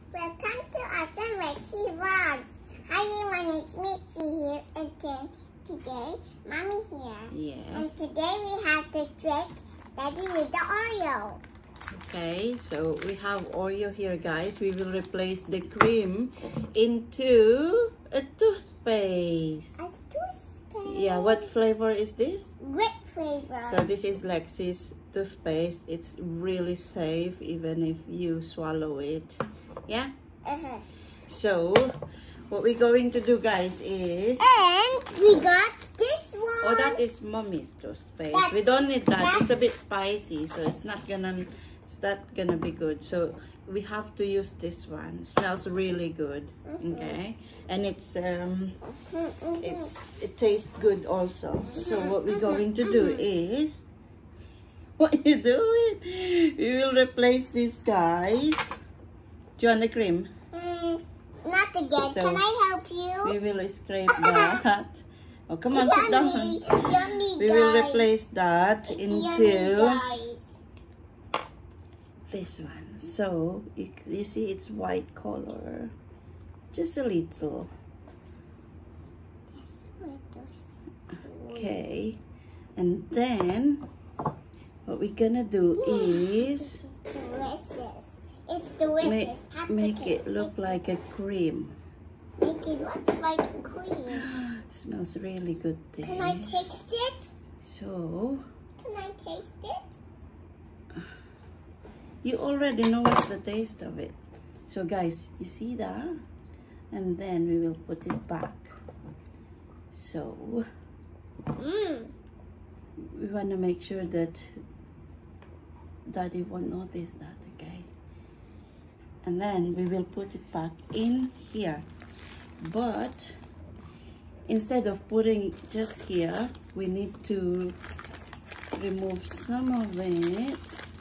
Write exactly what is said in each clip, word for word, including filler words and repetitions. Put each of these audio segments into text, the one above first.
Welcome to Awesome Lexi Vlogs. Hi everyone, it's Mitzi here, and today, Mommy here. Yes. And today we have the trick Daddy with the Oreo. Okay, so we have Oreo here, guys. We will replace the cream into a toothpaste. A toothpaste? Yeah, what flavor is this? Grape flavor. So this is Lexi's toothpaste. It's really safe even if you swallow it. Yeah? Uh-huh. So, what we're going to do, guys, is... And we got this one. Oh, that is Mommy's toothpaste. That's, we don't need that. It's a bit spicy, so it's not gonna... It's not gonna be good. So, we have to use this one. It smells really good. Mm-hmm. Okay? And it's... um, mm-hmm. it's it tastes good also. Mm-hmm. So, what we're going to do mm-hmm. is... What are you doing? We will replace these guys. Do you want the cream? Mm, not again. So Can I help you? We will scrape that. Oh, come on, sit down. Yummy, yummy, we guys. will replace that it's into yummy, this one. So, you, you see it's white color. Just a little. Okay. And then, what we're gonna do is... This is delicious. It's delicious. Make, make it look like a cream. Make it look like cream. Smells really good there. Can I taste it? So... Can I taste it? You already know what's the taste of it. So guys, you see that? And then we will put it back. So... Mm. We want to make sure that Daddy won't notice that, okay? And then we will put it back in here. But instead of putting it just here, we need to remove some of it.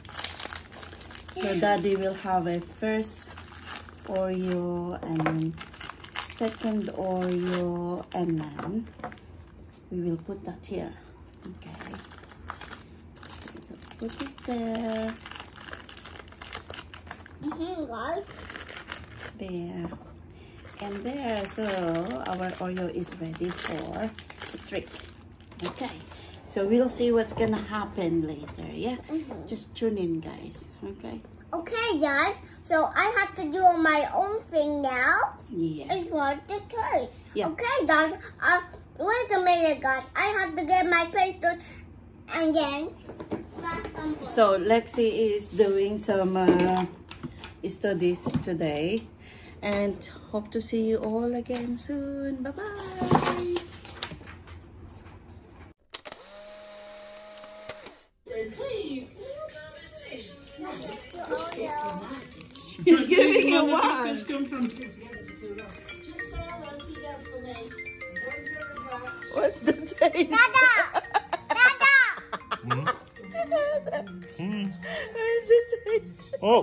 So Daddy will have a first Oreo and then second Oreo, and then we will put that here. Okay. Put it there. Mm-hmm, guys. There. And there, so our Oreo is ready for the trick. Okay. So we'll see what's gonna happen later, yeah? Mm-hmm. Just tune in, guys. Okay? Okay, guys. So I have to do my own thing now. Yes. It's for the taste. Yeah. Okay, guys. Uh, wait a minute, guys. I have to get my paper and then... So Lexi is doing some uh, studies today, and hope to see you all again soon. Bye bye. She's giving you one. What's the taste? Dada! Dada! Hmm? Mm. Where's the taste? Oh!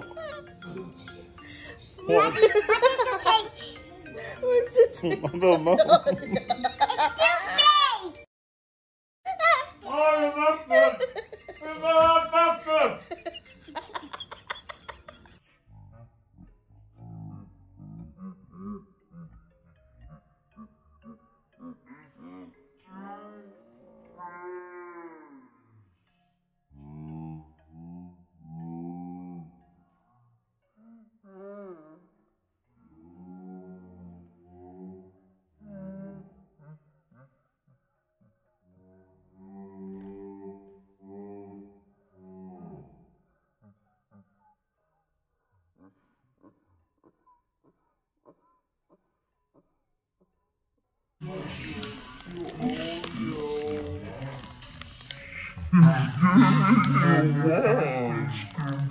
What, what is the taste? What's the taste? I don't know. It's toothpaste! Oh, that's good! That's good! Oh,